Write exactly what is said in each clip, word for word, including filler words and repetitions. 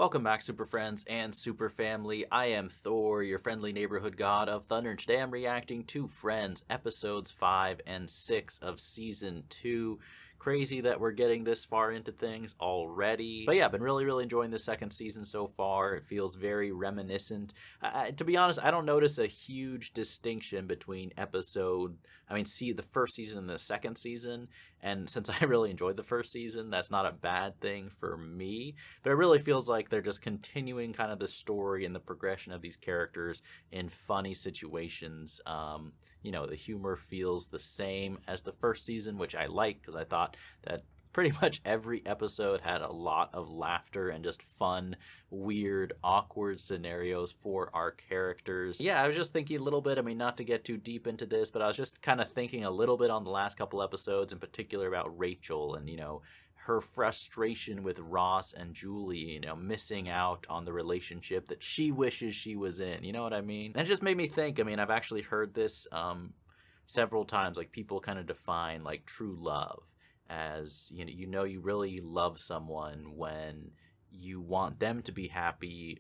Welcome back, Super Friends and Super Family. I am Thor, your friendly neighborhood god of thunder, and today I'm reacting to Friends, episodes five and six of season two. Crazy that we're getting this far into things already. But yeah, I've been really, really enjoying the second season so far. It feels very reminiscent. Uh, to be honest, I don't notice a huge distinction between episode, I mean, see the first season and the second season. And since I really enjoyed the first season, that's not a bad thing for me. But it really feels like they're just continuing kind of the story and the progression of these characters in funny situations. Um, you know, the humor feels the same as the first season, which I like because I thought that pretty much every episode had a lot of laughter and just fun, weird, awkward scenarios for our characters. Yeah, I was just thinking a little bit, I mean, not to get too deep into this, but I was just kind of thinking a little bit on the last couple episodes, in particular about Rachel and, you know, her frustration with Ross and Julie, you know, missing out on the relationship that she wishes she was in. You know what I mean? And it just made me think, I mean, I've actually heard this um, several times, like people kind of define like true love as, you know, you know, you really love someone when you want them to be happy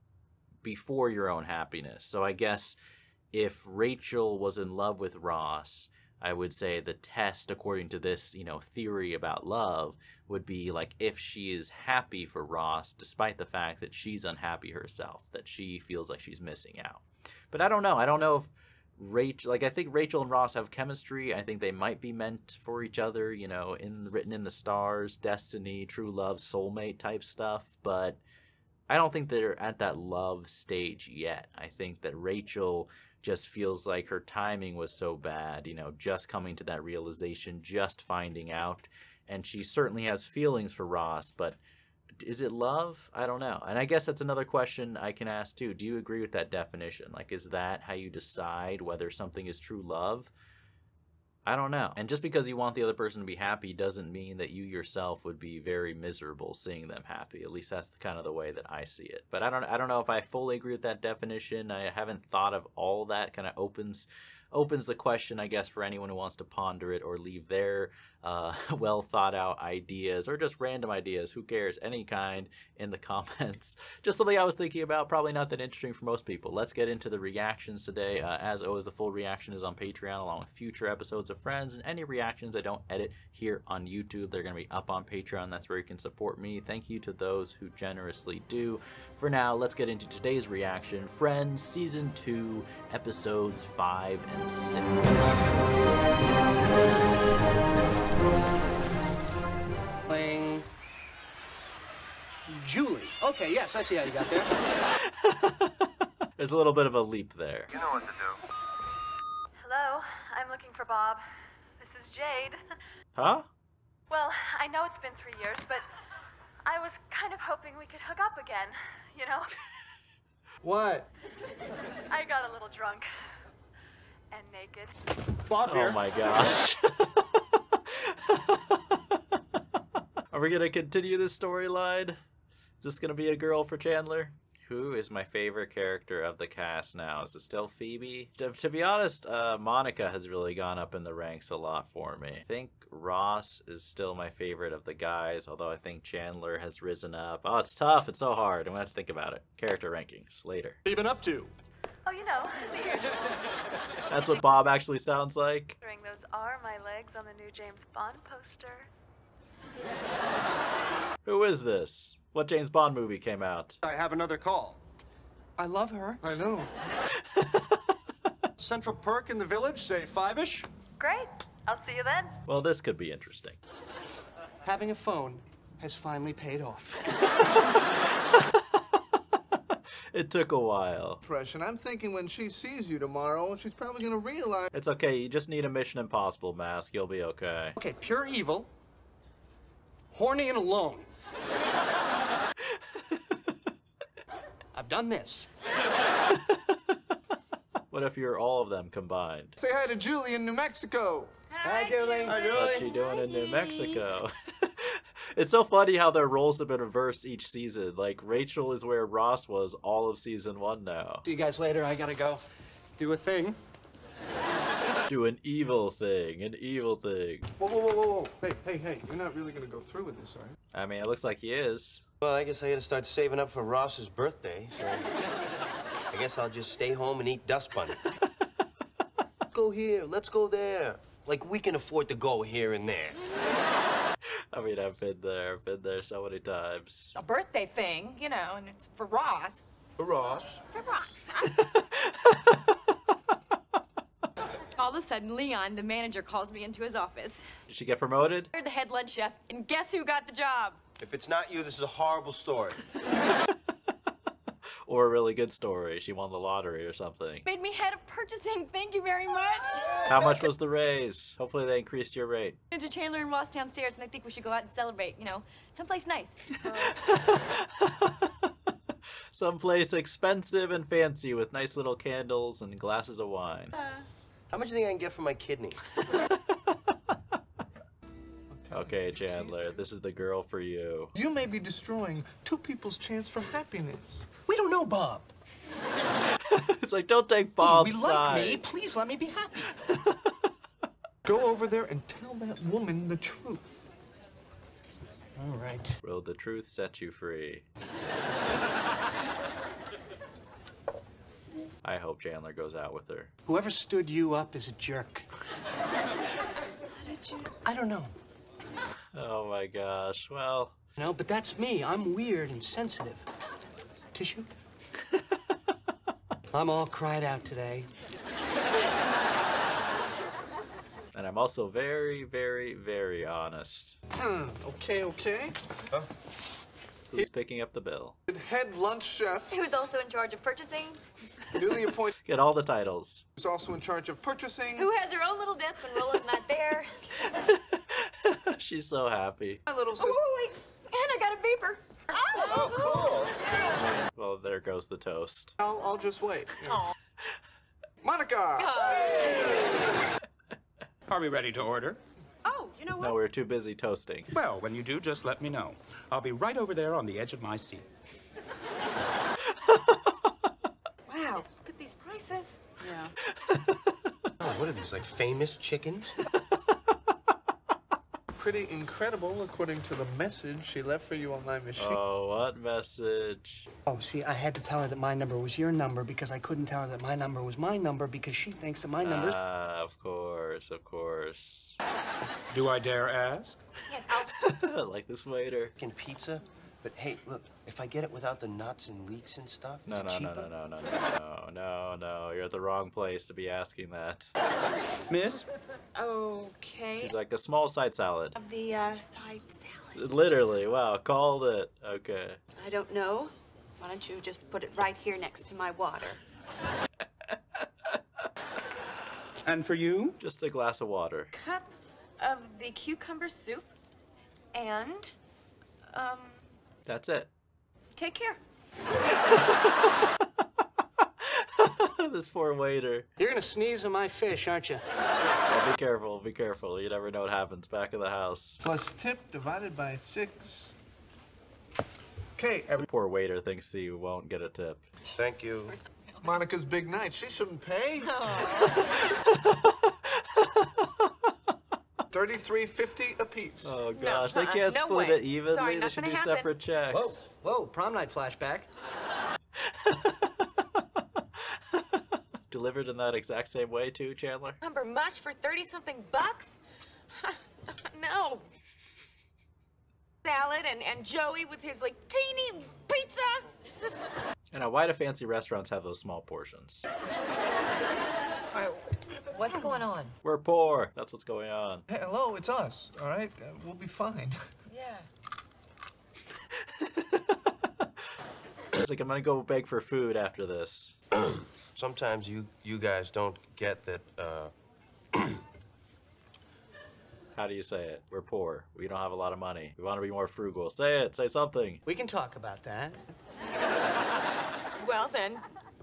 before your own happiness. So I guess if Rachel was in love with Ross, I would say the test, according to this, you know, theory about love, would be like if she is happy for Ross, despite the fact that she's unhappy herself, that she feels like she's missing out. But I don't know. I don't know if Rachel, like I think Rachel and Ross have chemistry. I think they might be meant for each other, you know, in written in the stars, destiny, true love, soulmate type stuff. But I don't think they're at that love stage yet. I think that Rachel just feels like her timing was so bad, you know, just coming to that realization, just finding out. And she certainly has feelings for Ross, but is it love? I don't know. And I guess that's another question I can ask too. Do you agree with that definition? Like, is that how you decide whether something is true love? I don't know. And just because you want the other person to be happy doesn't mean that you yourself would be very miserable seeing them happy. At least that's the, kind of the way that I see it. But I don't I don't know if I fully agree with that definition. I haven't thought of all that. Kind of opens opens the question, I guess, for anyone who wants to ponder it or leave their uh, well thought out ideas or just random ideas, who cares, any kind, in the comments. Just something I was thinking about, probably not that interesting for most people. Let's get into the reactions today. Uh, as always, the full reaction is on Patreon along with future episodes of Friends, and any reactions I don't edit here on YouTube, they're going to be up on Patreon. That's where you can support me. Thank you to those who generously do. For now, let's get into today's reaction. Friends Season two, Episodes five and six. Playing Julie. Okay, yes, I see how you got there. There's a little bit of a leap there. You know what to do. Hello, I'm looking for Bob. This is Jade. Huh? Well, I know it's been three years, but I was kind of hoping we could hook up again, you know? What? I got a little drunk. And naked. Bob here. Oh my gosh. Are we going to continue this storyline? Is this going to be a girl for Chandler? Who is my favorite character of the cast now? Is it still Phoebe? To, to be honest, uh, Monica has really gone up in the ranks a lot for me. I think Ross is still my favorite of the guys, although I think Chandler has risen up. Oh, it's tough. It's so hard. I'm going to have to think about it. Character rankings later. What have you been up to? Oh, you know, the usual. That's what Bob actually sounds like. Those are my legs on the new James Bond poster. Who is this? What James Bond movie came out? I have another call. I love her. I know. Central Perk in the village, say five-ish. Great. I'll see you then. Well, this could be interesting. Having a phone has finally paid off. It took a while. Impression. I'm thinking when she sees you tomorrow, she's probably gonna realize. It's okay. You just need a Mission Impossible mask. You'll be okay. Okay, pure evil, horny and alone. I've done this. What if you're all of them combined? Say hi to Julie in New Mexico. Hi, Julie. Hi, Julie. What's she doing in New Mexico? It's so funny how their roles have been reversed each season. Like, Rachel is where Ross was all of season one now. See you guys later. I gotta go do a thing. Do an evil thing, an evil thing. Whoa, whoa, whoa, whoa, whoa. Hey, hey, hey, you're not really gonna go through with this, are you? I mean, it looks like he is. Well, I guess I gotta start saving up for Ross's birthday, so I guess I'll just stay home and eat dust bunnies. Go here, let's go there. Like, we can afford to go here and there. I mean, I've been there, I've been there so many times. A birthday thing, you know, and it's for Ross. For Ross. For Ross. All of a sudden, Leon, the manager, calls me into his office. Did she get promoted? You're the head lunch chef, and guess who got the job? If it's not you, this is a horrible story. Or a really good story. She won the lottery or something. Made me head of purchasing. Thank you very much. How much was the raise? Hopefully they increased your rate. Manager Chandler and Ross downstairs, and I think we should go out and celebrate. You know, someplace nice. Someplace expensive and fancy with nice little candles and glasses of wine. Uh, How much do you think I can get for my kidney? Okay, Chandler, this is the girl for you. You may be destroying two people's chance for happiness. We don't know Bob. It's like, don't take Bob's we side. like me. Please let me be happy. Go over there and tell that woman the truth. All right. Will the truth set you free? I hope Chandler goes out with her. Whoever stood you up is a jerk. how did you? I don't know. Oh my gosh, well... No, but that's me. I'm weird and sensitive. Tissue? I'm all cried out today. And I'm also very, very, very honest. Okay, okay. Huh? Who's picking up the bill? Head lunch chef, Who's also in charge of purchasing? newly appointed, Get all the titles. is also in charge of purchasing. Who has her own little desk when Rolla's not there? She's so happy. My little Oh, sister. wait, wait. And I got a beeper. Oh, cool. Well, there goes the toast. I'll, I'll just wait. Monica! Are we ready to order? Oh, you know what? No, we were too busy toasting. Well, when you do, just let me know. I'll be right over there on the edge of my seat. Wow, look at these prices. Yeah. Oh, what are these, like famous chickens? Pretty incredible, according to the message she left for you on my machine. Oh, what message? Oh, see, I had to tell her that my number was your number because I couldn't tell her that my number was my number because she thinks that my number is... Ah, of course, of course. Do I dare ask? Yes, I'll... Like this waiter. Fucking pizza? But hey, look, if I get it without the nuts and leeks and stuff, is No, it no, no, cheaper? no, no, no, no, no, no. You're at the wrong place to be asking that. Miss? Okay. She's like a small side salad. Of the uh, side salad. Literally, wow, called it. Okay. I don't know. Why don't you just put it right here next to my water? And for you? Just a glass of water. Cup of the cucumber soup and, um, That's it. take care. This poor waiter. You're gonna sneeze on my fish, aren't you? Oh, be careful, be careful. You never know what happens back of the house. Plus tip divided by six. Okay, every Poor waiter thinks he won't get a tip. Thank you. it's Monica's big night. She shouldn't pay. Thirty-three fifty apiece. Oh gosh, they uh-uh, can't no split way. it evenly. Sorry, they not should gonna do happen. separate checks. Whoa, whoa, prom night flashback. Delivered in that exact same way too, Chandler? Cucumber mush for thirty something bucks? No. Salad and, and Joey with his like teeny pizza. It's just... And now, why do fancy restaurants have those small portions? What's going on? We're poor. That's what's going on. Hey, hello, it's us. All right, uh, we'll be fine. Yeah. It's like, I'm gonna go beg for food after this. Sometimes you you guys don't get that, uh... How do you say it? We're poor. We don't have a lot of money. We want to be more frugal. Say it. Say something. We can talk about that. Well then,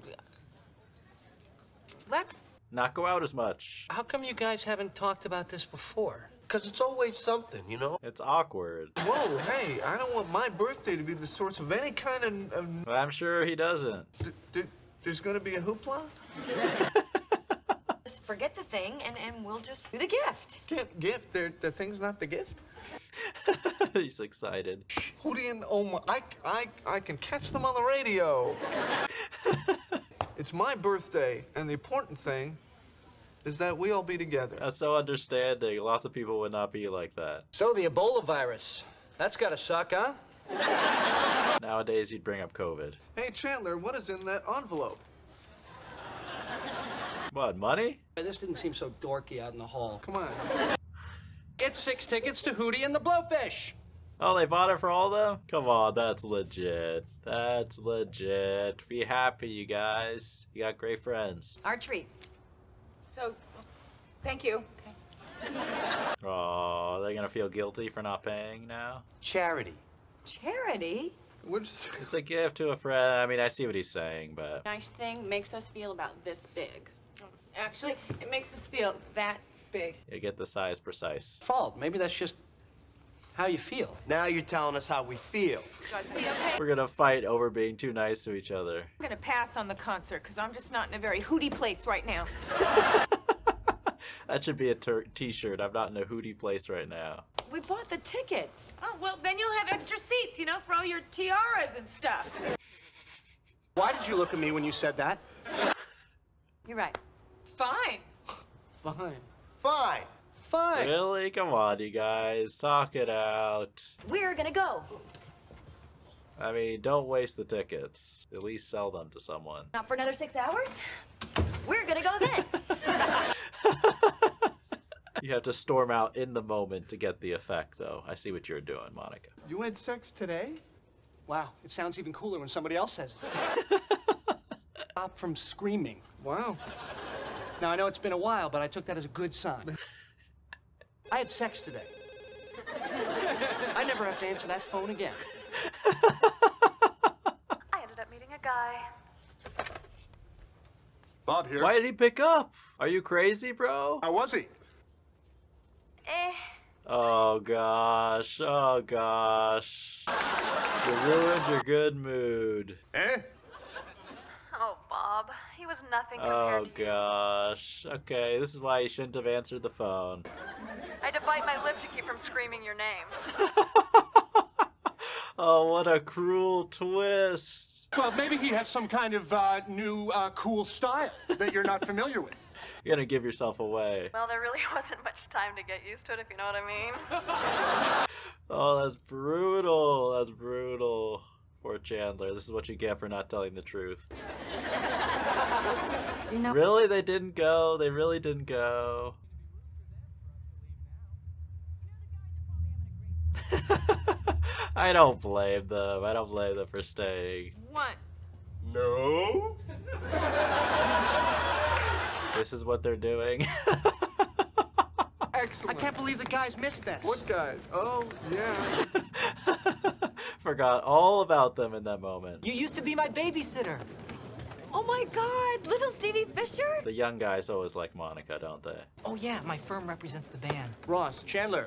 let's. Not go out as much. How come you guys haven't talked about this before? Because it's always something, you know? It's awkward. Whoa, hey, I don't want my birthday to be the source of any kind of... of But I'm sure he doesn't. d- d- there's gonna be a hoopla? forget the thing, and, and we'll just do the gift. Gift, gift. The, the thing's not the gift. He's excited. Hootie and oh my, I, I, I can catch them on the radio. It's my birthday, and the important thing is that we all be together. That's so understanding. Lots of people would not be like that. So the Ebola virus. That's gotta suck, huh? Nowadays, you'd bring up COVID. Hey, Chandler, what is in that envelope? What, money? This didn't seem so dorky out in the hall. Come on. It's six tickets to Hootie and the Blowfish. Oh, they bought it for all of them? Come on, that's legit. That's legit. Be happy, you guys. You got great friends. Our treat. So, thank you. Oh, they're gonna feel guilty for not paying now? Charity. Charity? We're just... It's a gift to a friend. I mean, I see what he's saying, but... Nice thing makes us feel about this big. Actually, it makes us feel that big. You get the size precise. Fault. Maybe that's just how you feel. Now you're telling us how we feel. See, okay? We're gonna fight over being too nice to each other. I'm gonna pass on the concert because I'm just not in a very hooty place right now. That should be a t-shirt. I'm not in a hootie place right now. We bought the tickets. Oh, well, then you'll have extra seats, you know, for all your tiaras and stuff. Why did you look at me when you said that? You're right. Fine. Fine. Fine. Fine. Really? Come on, you guys. Talk it out. We're gonna go. I mean, don't waste the tickets. At least sell them to someone. Not for another six hours? We're gonna go then. You have to storm out in the moment to get the effect, though. I see what you're doing, Monica. You had sex today? Wow, it sounds even cooler when somebody else says it. Stop from screaming. Wow. Now, I know it's been a while, but I took that as a good sign. I had sex today. I never have to answer that phone again. I ended up meeting a guy. Bob here. Why did he pick up? Are you crazy, bro? How was he? Eh. Oh, gosh. Oh, gosh. You ruined your good mood. Eh? Oh, Bob. He was nothing Oh, compared to you. gosh. Okay, this is why you shouldn't have answered the phone. I had to bite my lip to keep from screaming your name. Oh, what a cruel twist. Well, maybe he has some kind of uh, new uh, cool style that you're not familiar with. You're gonna give yourself away. Well, there really wasn't much time to get used to it, if you know what I mean. Oh, that's brutal. That's brutal. Poor Chandler. This is what you get for not telling the truth. You know, Really? They didn't go? They really didn't go? I don't blame them. I don't blame them for staying. What? No? This is what they're doing. I Excellent. can't believe the guys missed this. What guys? Oh, yeah. Forgot all about them in that moment. You used to be my babysitter. oh my God, little Stevie Fisher? The young guys always like Monica, don't they? Oh, yeah, my firm represents the band. Ross. Chandler.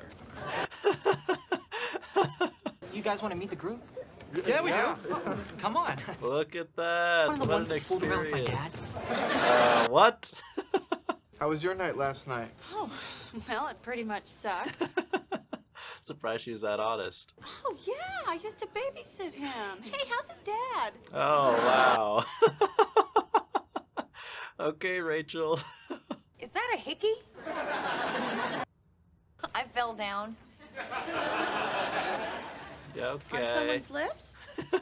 You guys want to meet the group? Yeah, we Yeah. do. Come on. Look at that. One of the What ones an that fooled around with my dad. experience. Uh, what? How was your night last night? Oh, well, it pretty much sucked. Surprised she was that honest. Oh, yeah, I used to babysit him. Hey, how's his dad? Oh, wow. Okay, Rachel. Is that a hickey? I fell down. Yeah, okay. On someone's lips?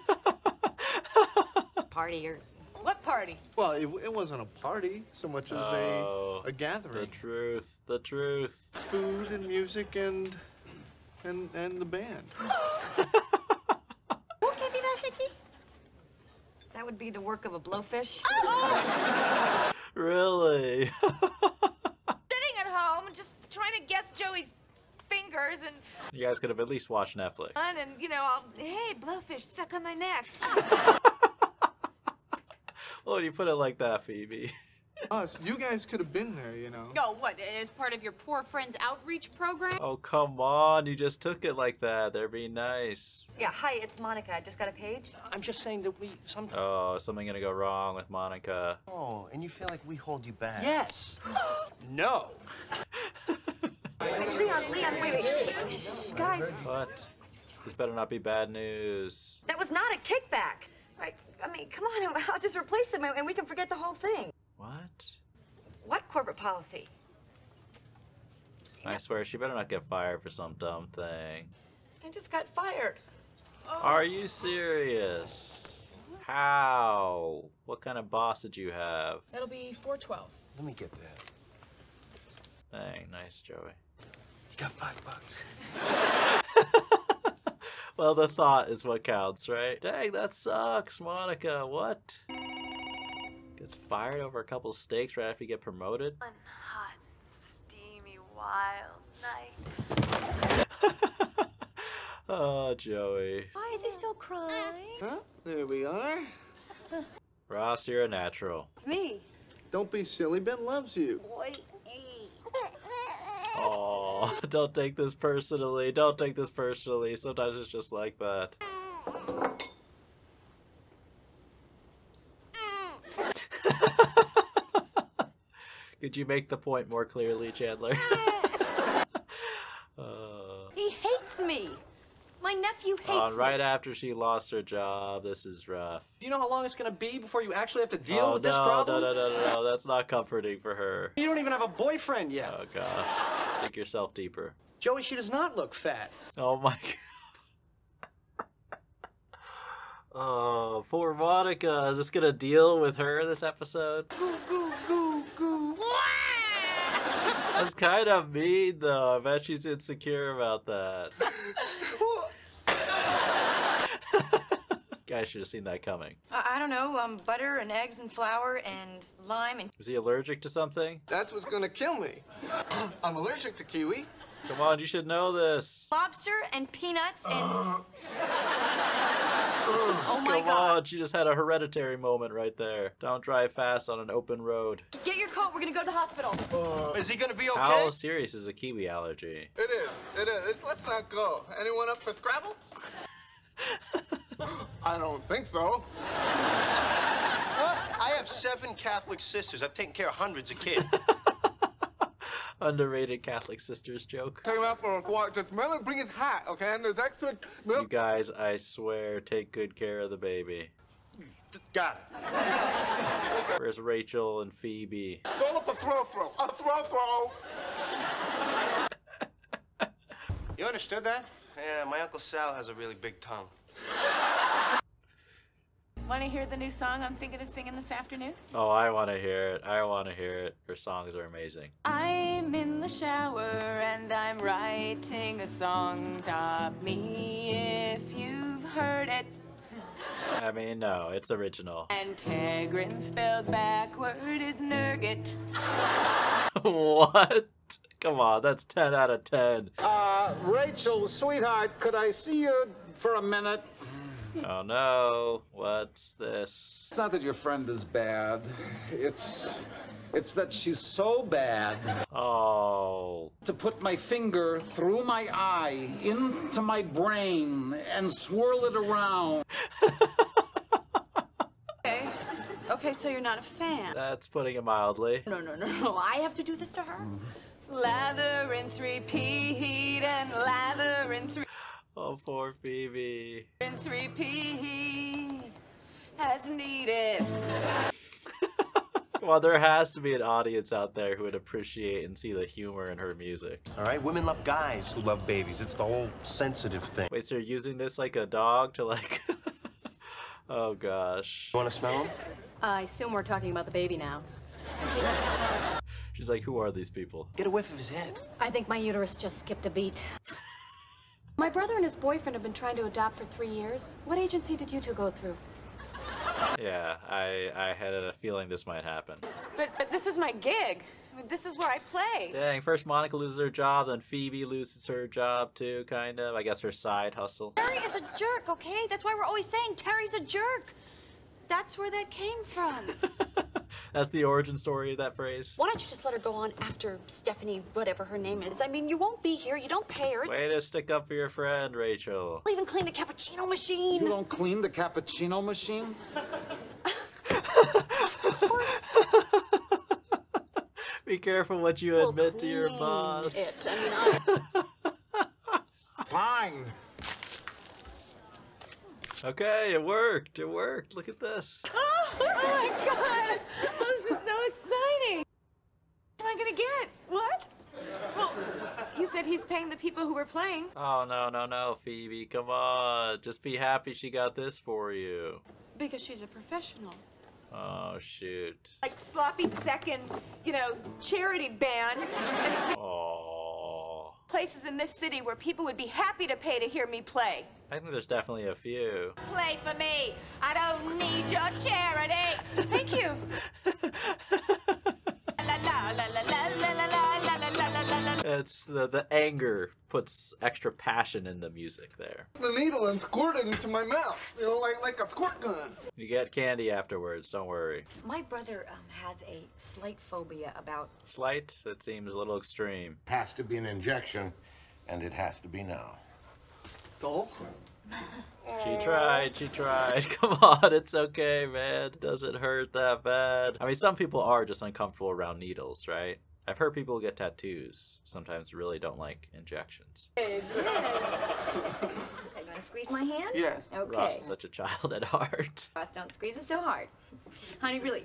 Party or What party? Well, it, it wasn't a party so much as Oh, a, a gathering. The truth. The truth. Food and music and and and the band. Who gave you that hickey? that would be the work of a blowfish. Really? Sitting at home, just trying to guess Joey's fingers and, You guys could have at least watched Netflix. and you know, I'll, hey, blowfish, suck on my neck. Oh, you put it like that, Phoebe. Us, you guys could have been there, you know. Oh, what, as part of your poor friend's outreach program? Oh, come on. You just took it like that. They're being nice. Yeah, hi, it's Monica. I just got a page. I'm just saying that we sometimes. Oh, something gonna go wrong with Monica. Oh, and you feel like we hold you back. Yes. No. Leon, Leon, wait, wait. Shh, guys, What? This better not be bad news. that was not a kickback. Right? I mean, come on, I'll just replace them and we can forget the whole thing. What? What corporate policy? I swear, she better not get fired for some dumb thing. I just got fired. Are you serious? How? What kind of boss did you have? That'll be four twelve. Let me get that. Dang, nice, Joey. You got five bucks. Well, the thought is what counts, right? Dang, that sucks, Monica. What? Gets fired over a couple steaks right after you get promoted? One hot, steamy, wild night. Oh, Joey. Why is he still crying? Huh? There we are. Ross, you're a natural. It's me. Don't be silly. Ben loves you. Oh, don't take this personally. Don't take this personally. Sometimes it's just like that. Could you make the point more clearly, Chandler? uh, He hates me. My nephew hates on right me. after she lost her job. This is rough. Do you know how long it's gonna be before you actually have to deal Oh, with no, this problem? no, no, no, no, no. That's not comforting for her. You don't even have a boyfriend yet. Oh, gosh. Think yourself deeper. Joey, she does not look fat. Oh, my God. Oh, poor Monica. Is this gonna deal with her this episode? Goo, goo, goo, goo. That's kind of mean, though. I bet she's insecure about that. Guys should have seen that coming. I, I don't know, um, butter and eggs and flour and lime and... Is he allergic to something? That's what's gonna kill me. I'm allergic to kiwi. Come on, you should know this. lobster and peanuts and... oh my Come God. on, she just had a hereditary moment right there. Don't drive fast on an open road. Get your coat, we're gonna go to the hospital. Uh, Is he gonna be okay? How serious is a kiwi allergy? It is. It is. It's, let's not go. Anyone up for Scrabble? I don't think so. I have seven Catholic sisters. I've taken care of hundreds of kids. Underrated Catholic sisters joke. Take him out for a walk. Just remember, bring his hat, okay? And there's extra milk. You guys, I swear, take good care of the baby. Got it. Where's Rachel and Phoebe? Throw up a throw throw. A throw throw. You understood that? Yeah, my Uncle Sal has a really big tongue. Want to hear the new song I'm thinking of singing this afternoon? Oh, I want to hear it. I want to hear it. Her songs are amazing. I'm in the shower and I'm writing a song. Stop me if you've heard it. I mean, no, it's original. And Tegrin spelled backward is Nurget. What? Come on, that's ten out of ten. Uh, Rachel, sweetheart, could I see you for a minute? Oh no, what's this? It's not that your friend is bad. It's... It's that she's so bad. Oh. To put my finger through my eye, into my brain, and swirl it around. Okay. Okay, so you're not a fan. That's putting it mildly. No, no, no, no. I have to do this to her? Lather, rinse, repeat, and lather, rinse, repeat. Oh, poor Phoebe. Rinse, repeat, as needed. Well, there has to be an audience out there who would appreciate and see the humor in her music. All right, women love guys who love babies. It's the whole sensitive thing. Wait, so you're using this like a dog to like... Oh, gosh. You want to smell him? I assume we're talking about the baby now. She's like, who are these people? Get a whiff of his head. I think my uterus just skipped a beat. My brother and his boyfriend have been trying to adopt for three years. What agency did you two go through? Yeah, I, I had a feeling this might happen. But but this is my gig. I mean, this is where I play. Dang, first Monica loses her job, then Phoebe loses her job too, kind of. I guess her side hustle. Terry is a jerk, okay? That's why we're always saying Terry's a jerk. That's where that came from. That's the origin story of that phrase. Why don't you just let her go on after Stephanie, whatever her name is? I mean, you won't be here. You don't pay her. Way to stick up for your friend, Rachel. I'll even clean the cappuccino machine. You don't clean the cappuccino machine? Of course. Be careful what you We'll admit to your clean boss. It. I mean, I... Fine. Okay, it worked. It worked. Look at this. Oh my god! This is so exciting! What am I gonna get? What? Well, you said he's paying the people who were playing. Oh, no, no, no, Phoebe. Come on. Just be happy she got this for you. Because she's a professional. Oh, shoot. Like sloppy second, you know, charity band. And Oh. places in this city where people would be happy to pay to hear me play. I think there's definitely a few. Play for me. I don't need your charity. Thank you. La la la la la la la la la la la la la. It's the, the anger puts extra passion in the music there. The needle and squirt it into my mouth. You know, like like a squirt gun. You get candy afterwards, don't worry. My brother um, has a slight phobia about... Slight? That seems a little extreme. Has to be an injection, and it has to be now. So? She tried, she tried. Come on, it's okay, man. Doesn't hurt that bad. I mean, some people are just uncomfortable around needles, right? I've heard people get tattoos sometimes really don't like injections. Okay, you want to squeeze my hand? Yes. Okay. Ross is such a child at heart. Ross, don't squeeze it so hard. Honey, really.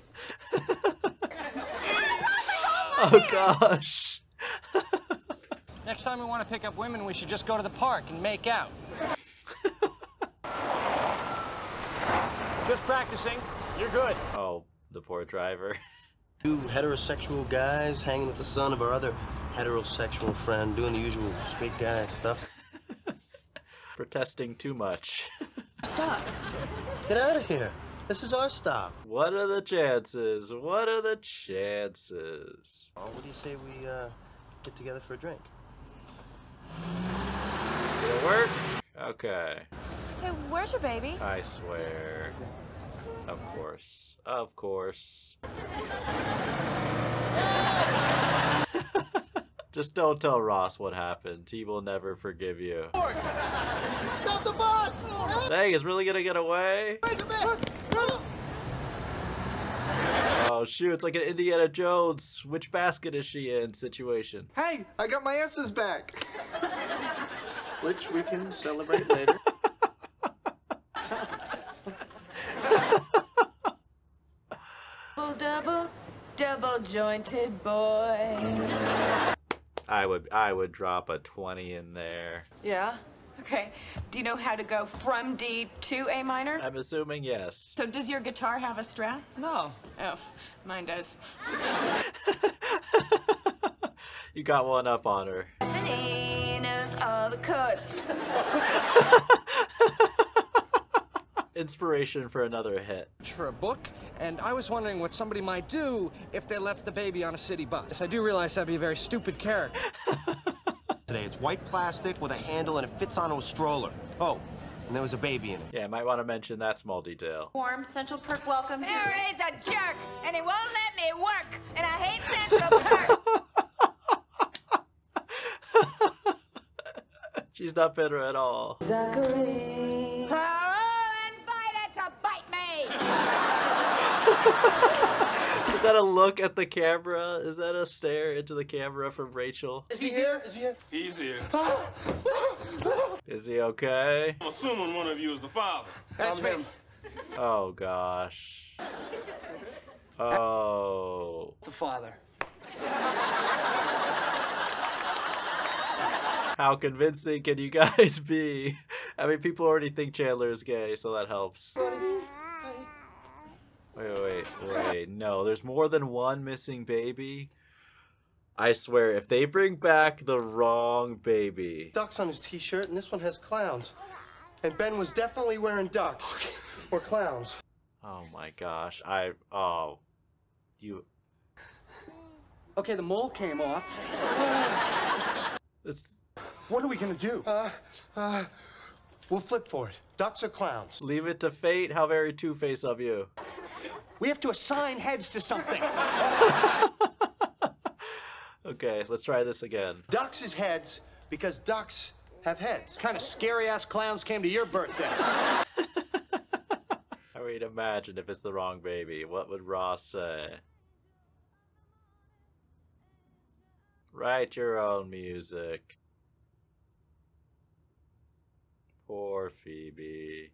Oh, gosh. Next time we want to pick up women, we should just go to the park and make out. Just practicing. You're good. Oh, the poor driver. Two heterosexual guys hanging with the son of our other heterosexual friend, doing the usual straight guy stuff. Protesting too much. Stop. Get out of here. This is our stop. What are the chances? What are the chances? Oh, what do you say we uh, get together for a drink? It'll work? Okay. Hey, where's your baby? I swear. Of course. Of course. Just don't tell Ross what happened. He will never forgive you. Stop the bus! Dang, is really gonna get away? Oh shoot, it's like an Indiana Jones. Which basket is she in situation. Hey, I got my S's back. Which we can celebrate later. Double, double, double jointed boy. I would I would drop a twenty in there. Yeah? Okay. Do you know how to go from D to A minor? I'm assuming yes. So does your guitar have a strap? No. Oh, mine does. You got one up on her. Stephanie knows all the chords. Inspiration for another hit. For a book, and I was wondering what somebody might do if they left the baby on a city bus. I do realize that'd be a very stupid character. Today, it's white plastic with a handle and it fits onto a stroller. Oh, and there was a baby in it. Yeah, might want to mention that small detail. Warm Central Perk welcome. There is a jerk, and he won't let me work, and I hate Central Perk. She's not bitter at all. Zachary. Oh, invited to bite me. Is that a look at the camera? Is that a stare into the camera from Rachel? Is he here? Is he here? He's here. Is he okay? I'm assuming one of you is the father. That's me. Oh gosh. Oh. The father. How convincing can you guys be? I mean, people already think Chandler is gay, so that helps. Wait, wait, wait. No, there's more than one missing baby. I swear, if they bring back the wrong baby. Ducks on his t-shirt, and this one has clowns. And Ben was definitely wearing ducks. Or clowns. Oh my gosh. I, oh. You. Okay, the mole came off. It's. What are we gonna do? Uh, uh, we'll flip for it. Ducks or clowns? Leave it to fate. How very two-face of you. We have to assign heads to something. Okay, let's try this again. Ducks is heads because ducks have heads. What kind of scary-ass clowns came to your birthday? I mean, imagine if it's the wrong baby. What would Ross say? Write your own music. Poor Phoebe.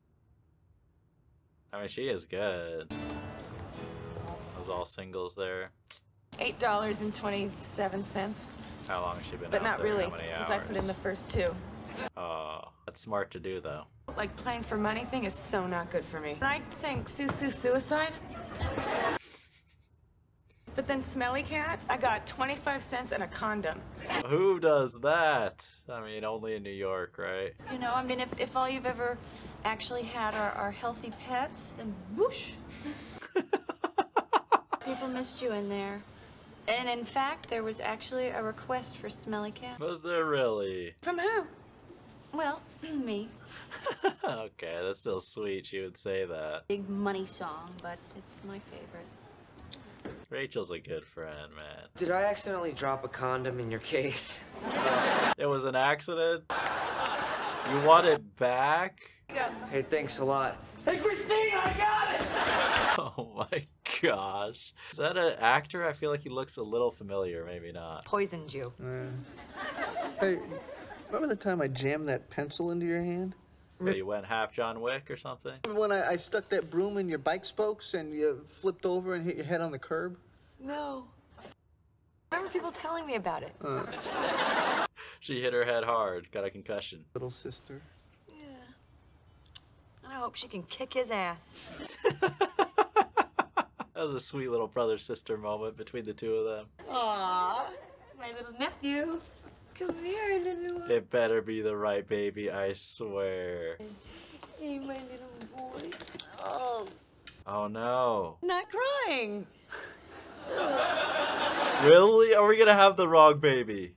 I mean, she is good. Those all singles there. Eight dollars and twenty-seven cents. How long has she been But out not there? really, How many because I put hours? in the first two. Oh, that's smart to do, though. Like, playing for money thing is so not good for me. When I sang Sue Sue Suicide, but then Smelly Cat, I got twenty-five cents and a condom. Who does that? I mean, only in New York, right? You know, I mean, if, if all you've ever actually had are, are healthy pets, then whoosh. People missed you in there. And in fact, there was actually a request for Smelly Cat. Was there really? From who? Well, me. Okay, that's still sweet she would say that. Big money song, but it's my favorite. Rachel's a good friend, man. Did I accidentally drop a condom in your case? It was an accident? You want it back? Hey, thanks a lot. Hey, Christine, I got it! Oh my gosh. Is that an actor? I feel like he looks a little familiar, maybe not. Poisoned you. Hey, remember the time I jammed that pencil into your hand? Yeah, you went half John Wick or something? Remember when I, I stuck that broom in your bike spokes and you flipped over and hit your head on the curb? No. I remember people telling me about it. Uh, She hit her head hard, got a concussion. little sister. Yeah. And I hope she can kick his ass. That was a sweet little brother-sister moment between the two of them. Aw, my little nephew. Come here, little one. It better be the right baby, I swear. Hey, my little boy. Oh, Oh no. not crying. Really? Are we gonna have the wrong baby?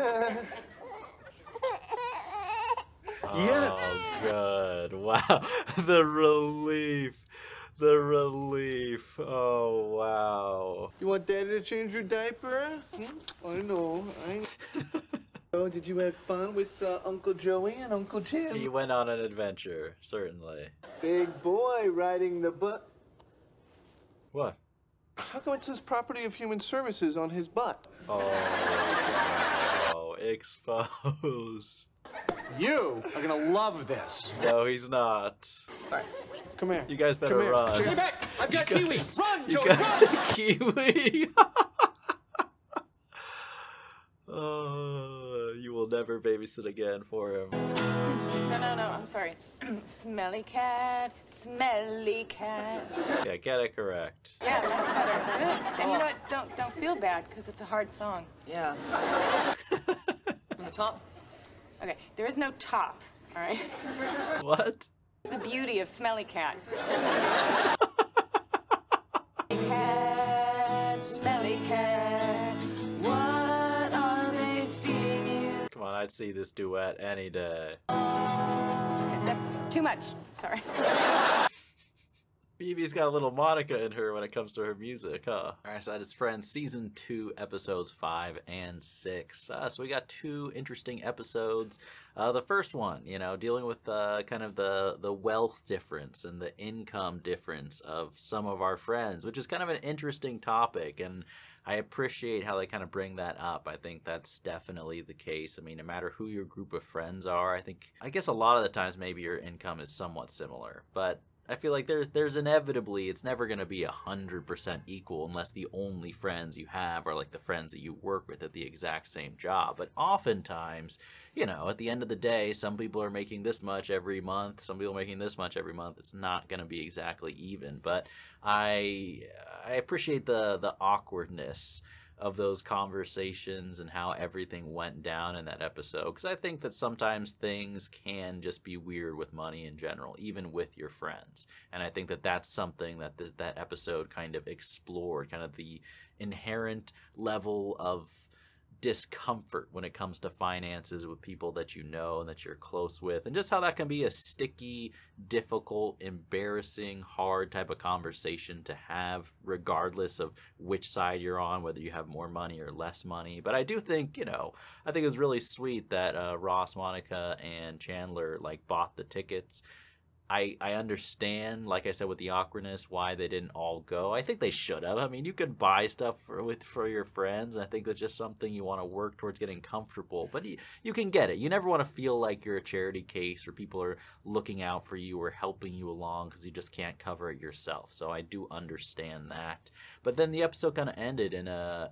Yes. Oh, good. Wow. The relief. The relief. Oh, wow. You want Daddy to change your diaper? Hmm? I know. I Oh, did you have fun with uh, Uncle Joey and Uncle Jim? He went on an adventure, certainly. Big boy riding the butt. What? How come it says property of human services on his butt? Oh, wow. Exposed. You are gonna love this. No, he's not. All right, come here. You guys better Come here. run. Stay back! I've got You Kiwi! guys- Run, You Joey, got run! Kiwi. Oh, you will never babysit again for him. No, no, no, I'm sorry. It's Smelly Cat, Smelly Cat. Yeah, get it correct. Yeah, that's better. Good. And you know what? Don't, don't feel bad, because it's a hard song. Yeah. On the top? Okay, there is no top, all right? What? It's the beauty of Smelly Cat. Cat, Smelly Cat, what are they feeding you? Come on, I'd see this duet any day. Okay, that's too much. Sorry. Phoebe's got a little Monica in her when it comes to her music, huh? Alright, so that is Friends Season two, Episodes five and six. Uh, so we got two interesting episodes. Uh, the first one, you know, dealing with uh, kind of the, the wealth difference and the income difference of some of our friends, which is kind of an interesting topic, and I appreciate how they kind of bring that up. I think that's definitely the case. I mean, no matter who your group of friends are, I think, I guess a lot of the times maybe your income is somewhat similar, but I feel like there's there's inevitably, it's never going to be one hundred percent equal unless the only friends you have are like the friends that you work with at the exact same job. But oftentimes, you know, at the end of the day, some people are making this much every month, some people are making this much every month. It's not going to be exactly even. But I I appreciate the the awkwardness of those conversations and how everything went down in that episode, because I think that sometimes things can just be weird with money in general, even with your friends. And I think that that's something that th- that episode kind of explored, kind of the inherent level of discomfort when it comes to finances with people that you know and that you're close with, and just how that can be a sticky, difficult, embarrassing, hard type of conversation to have regardless of which side you're on, whether you have more money or less money. But I do think, you know, I think it was really sweet that uh, Ross, Monica, and Chandler like bought the tickets. I, I understand, like I said, with the awkwardness, why they didn't all go. I think they should have. I mean, you could buy stuff for, with, for your friends, and I think that's just something you want to work towards getting comfortable. But you, you can get it. You never want to feel like you're a charity case or people are looking out for you or helping you along because you just can't cover it yourself. So I do understand that. But then the episode kind of ended in a,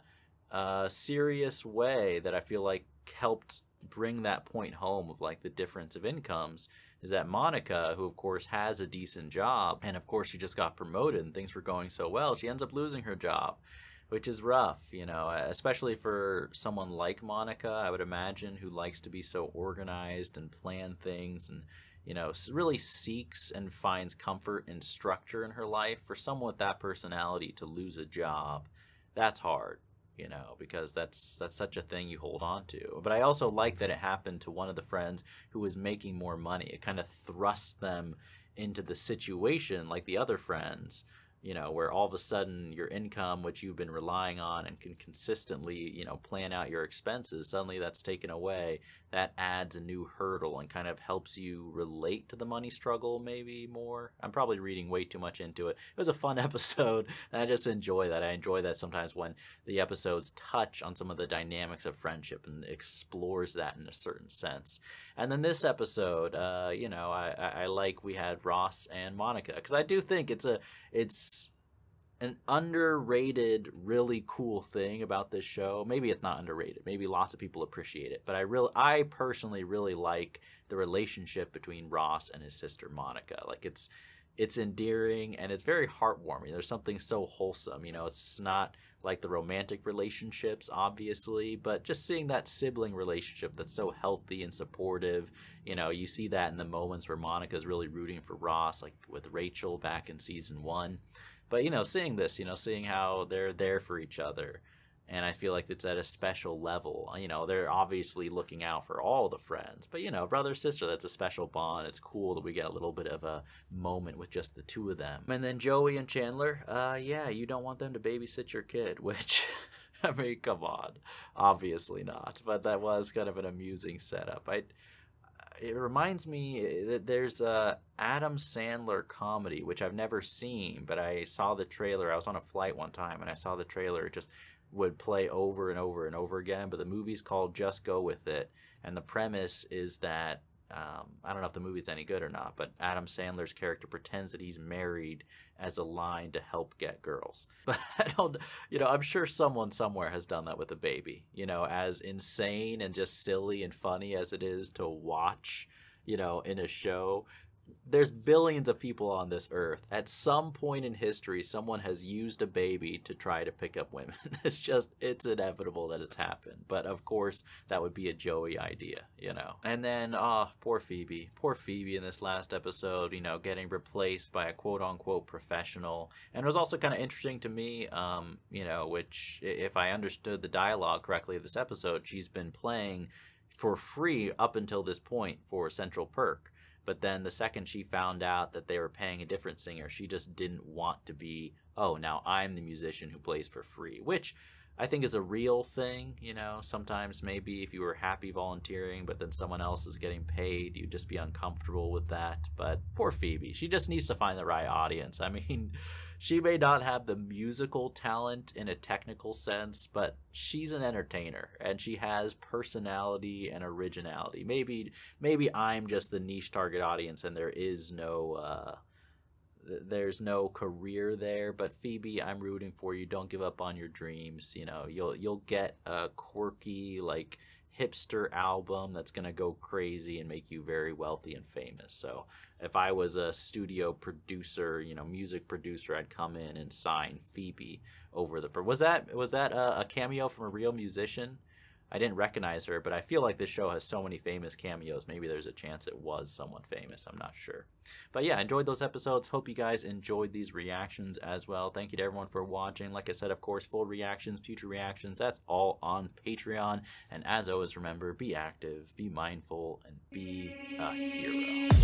a serious way that I feel like helped bring that point home of like the difference of incomes. Is that Monica, who of course has a decent job, and of course she just got promoted and things were going so well, she ends up losing her job, which is rough, you know, especially for someone like Monica, I would imagine, who likes to be so organized and plan things and, you know, really seeks and finds comfort and structure in her life. For someone with that personality to lose a job, that's hard. You know, because that's that's such a thing you hold on to. But I also like that it happened to one of the friends who was making more money. It kind of thrusts them into the situation like the other friends, you know, where all of a sudden your income, which you've been relying on and can consistently, you know, plan out your expenses, suddenly that's taken away. That adds a new hurdle and kind of helps you relate to the money struggle maybe more. I'm probably reading way too much into it. It was a fun episode, and I just enjoy that. I enjoy that sometimes when the episodes touch on some of the dynamics of friendship and explores that in a certain sense. And then this episode, uh, you know, I, I, I like we had Ross and Monica, because I do think it's a it's an underrated, really cool thing about this show. Maybe it's not underrated. Maybe lots of people appreciate it. But I really, I personally really like the relationship between Ross and his sister Monica. Like it's, it's endearing and it's very heartwarming. There's something so wholesome. You know, it's not like the romantic relationships, obviously, but just seeing that sibling relationship that's so healthy and supportive. You know, you see that in the moments where Monica's really rooting for Ross, like with Rachel back in season one. But, you know, seeing this, you know, seeing how they're there for each other. And I feel like it's at a special level. You know, they're obviously looking out for all the friends. But, you know, brother, sister, that's a special bond. It's cool that we get a little bit of a moment with just the two of them. And then Joey and Chandler, uh, yeah, you don't want them to babysit your kid, which, I mean, come on. Obviously not. But that was kind of an amusing setup. I... It reminds me that there's a Adam Sandler comedy, which I've never seen, but I saw the trailer. I was on a flight one time, and I saw the trailer. It just would play over and over and over again. But the movie's called Just Go With It, and the premise is that, um, I don't know if the movie's any good or not, but Adam Sandler's character pretends that he's married as a line to help get girls. But I don't, you know, I'm sure someone somewhere has done that with a baby, you know, as insane and just silly and funny as it is to watch, you know, in a show. There's billions of people on this earth. At some point in history, someone has used a baby to try to pick up women. It's just, it's inevitable that it's happened. But of course, that would be a Joey idea, you know. And then, oh, poor Phoebe. Poor Phoebe in this last episode, you know, getting replaced by a quote-unquote professional. And it was also kind of interesting to me, um, you know, which, if I understood the dialogue correctly of this episode, she's been playing for free up until this point for Central Perk. But then the second she found out that they were paying a different singer, she just didn't want to be, oh, now I'm the musician who plays for free, which I think is a real thing. You know, sometimes maybe if you were happy volunteering, but then someone else is getting paid, you'd just be uncomfortable with that. But poor Phoebe, she just needs to find the right audience. I mean, she may not have the musical talent in a technical sense, but she's an entertainer and she has personality and originality. Maybe maybe I'm just the niche target audience and there is no uh, there's no career there. But Phoebe, I'm rooting for you. Don't give up on your dreams. You know, you'll you'll get a quirky, like, hipster album that's going to go crazy and make you very wealthy and famous. So if I was a studio producer, you know, music producer, I'd come in and sign Phoebe over the... Was that was that a, a cameo from a real musician? I didn't recognize her, but I feel like this show has so many famous cameos. Maybe there's a chance it was someone famous. I'm not sure. But yeah, enjoyed those episodes. Hope you guys enjoyed these reactions as well. Thank you to everyone for watching. Like I said, of course, full reactions, future reactions, that's all on Patreon. And as always, remember, be active, be mindful, and be a hero.